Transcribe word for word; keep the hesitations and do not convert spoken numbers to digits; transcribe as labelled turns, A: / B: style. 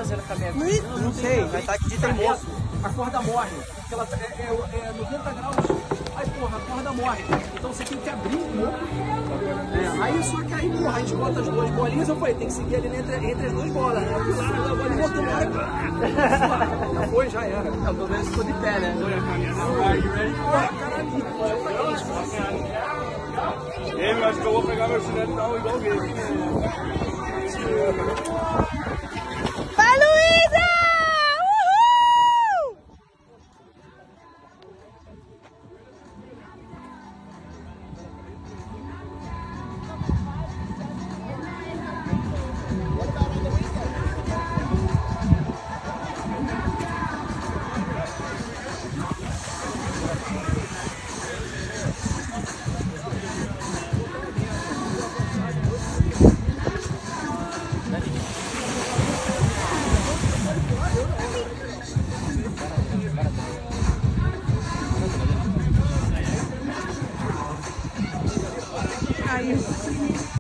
A: fazendo com a minha
B: Não,
A: vida?
B: não sei, vai estar aqui de teimoso.
C: A corda morre. Porque ela é, é, é noventa graus. Aí, porra, a corda morre. Então você tem que abrir um pouco. É, aí só que aí, porra, a gente bota as duas bolinhas. Eu falei, tem que seguir ali entre, entre as duas bolas. Né? Eu fui lá, a bolinha, tu morre. Já foi, já era.
A: Não, pelo menos ficou de pé, né?
D: Eu acho que eu vou pegar meu chinelo e dar um igual o dele.
B: Vai, Luísa! Caiu.